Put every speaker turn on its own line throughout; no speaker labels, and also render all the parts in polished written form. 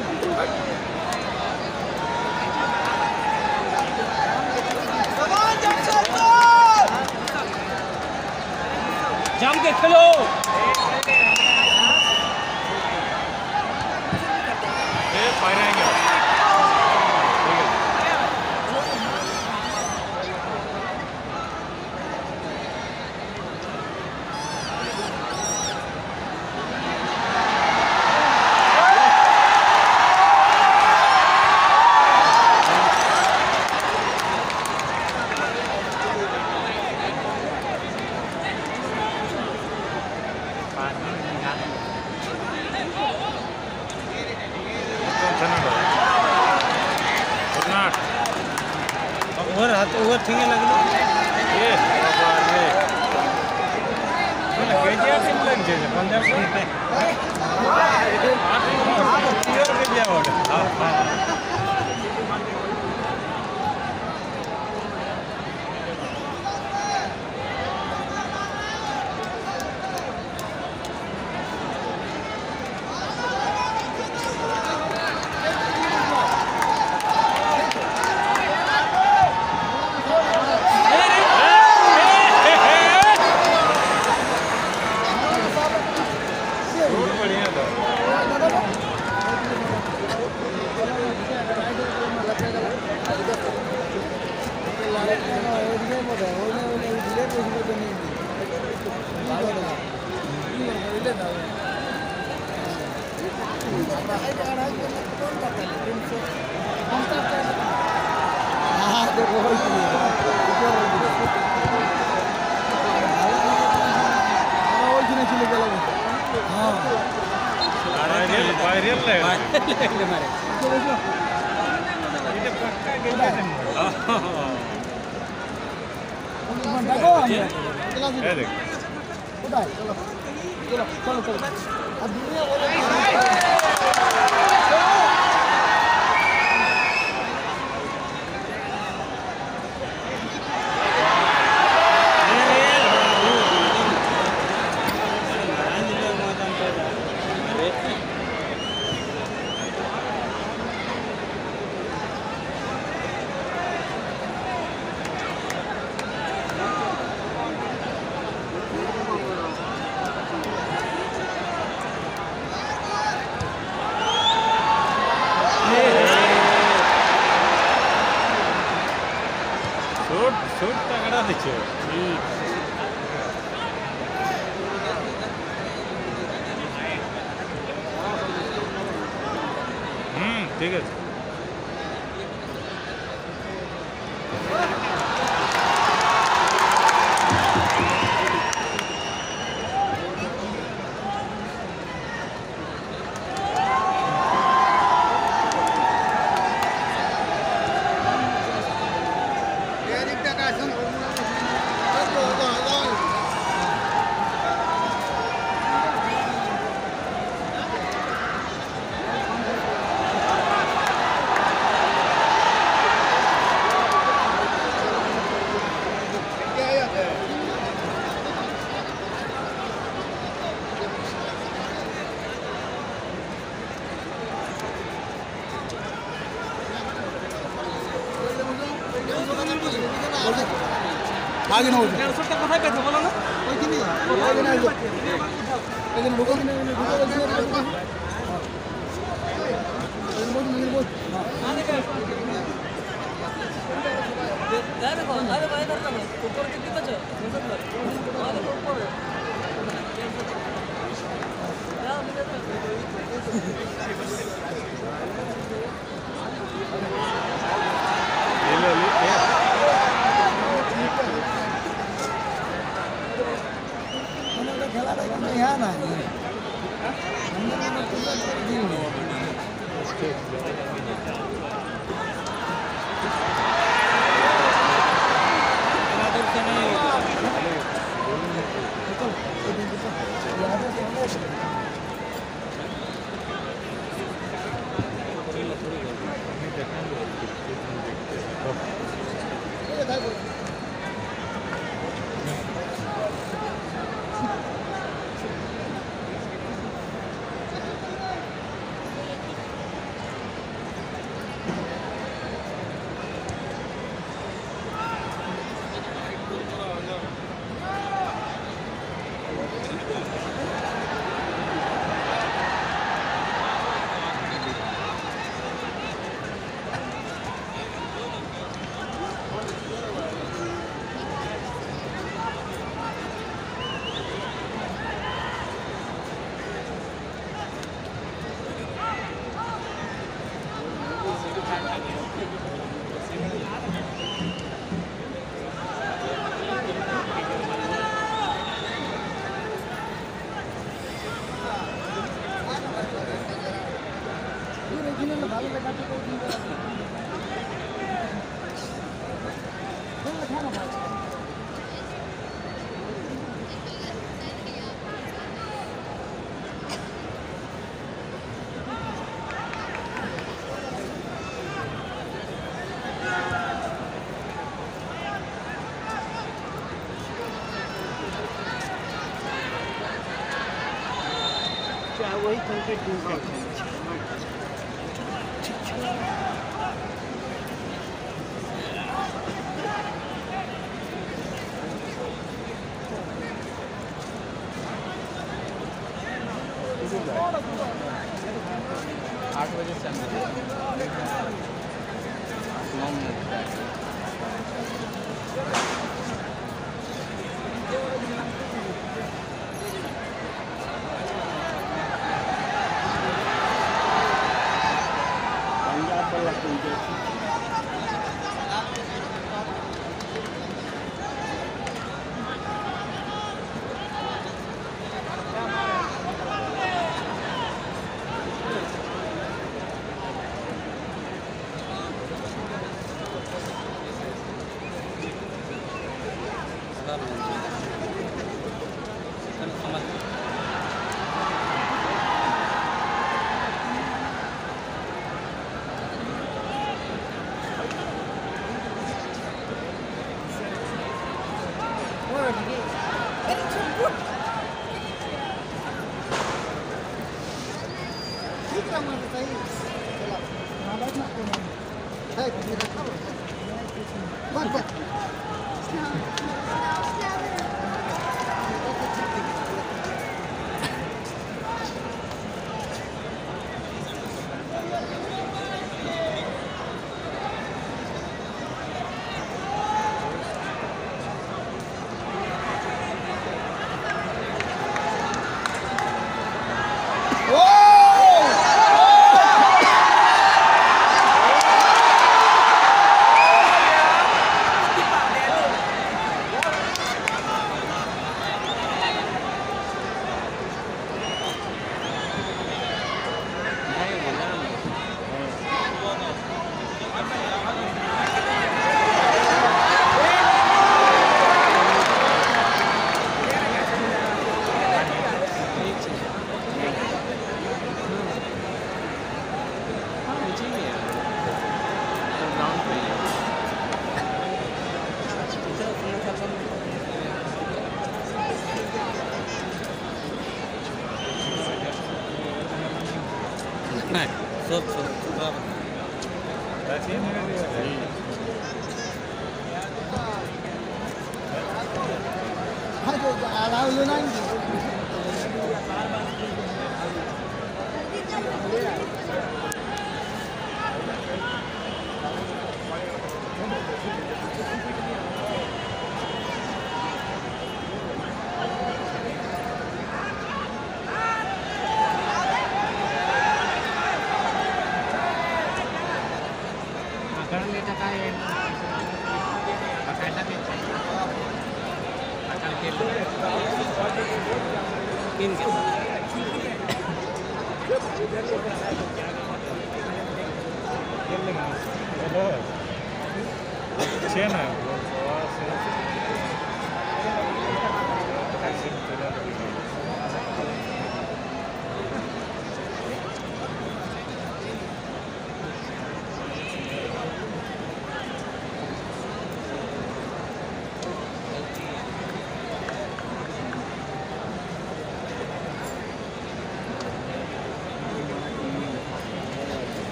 जम के खेलो। ओवर ठीक है लग रहा ये केजीआर से लग जाए पंजाब से ठीक है।
आगे ना हो जाए
कथा कैसे बोलो ना
कोई नहीं आगे ना लेकिन रुको नहीं
देखो अरे भाई करता ना ऊपर कितनी बचे ऊपर
यहाँ ना वही कंक्रीट
आठ बजे से 9 मिनट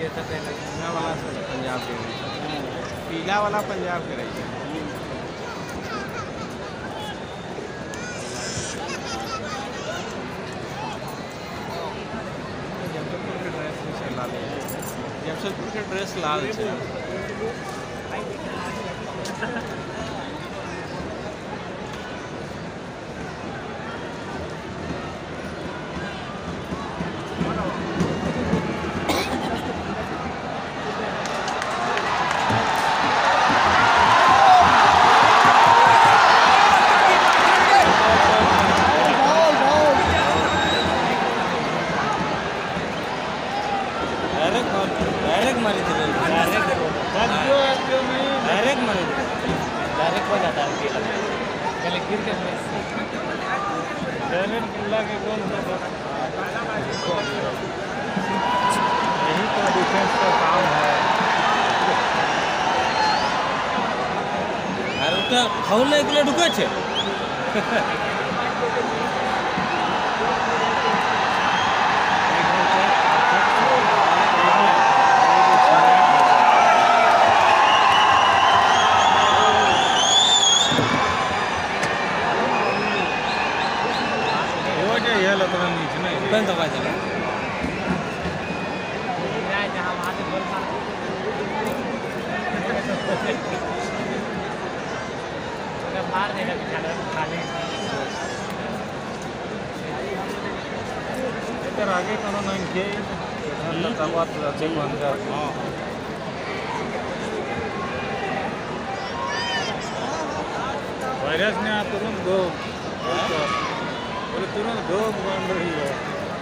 तो पीला वाला पंजाब के पीला वाला पंजाब के रही है। जमशेदपुर के ड्रेस लाल है।
डायरेक्ट मारी थी डायरेक्ट मारी थी डायरेक्ट हो जाता है पहले गिर के डायरेक्ट के कौन
यही तो डिफेंस का काम है।
আর ওটা ফাউল এগুলো ঢুকেছে पेन दबा चला मार देगा खाने
इधर आगे कोनो नहीं के बात अच्छे बन जा। हाँ वायरस ने तुरंत दो और तुरंत दो बन रही है।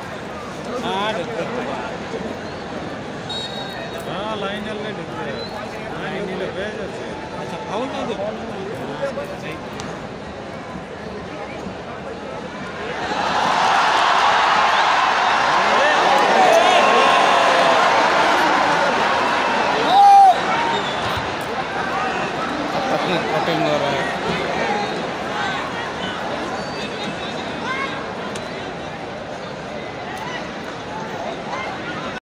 हाँ लाइन चलने ढूंढते हैं लाइन नीले भेज अच्छे।
अच्छा फाउल नहीं दे कटिंग हो रहा है।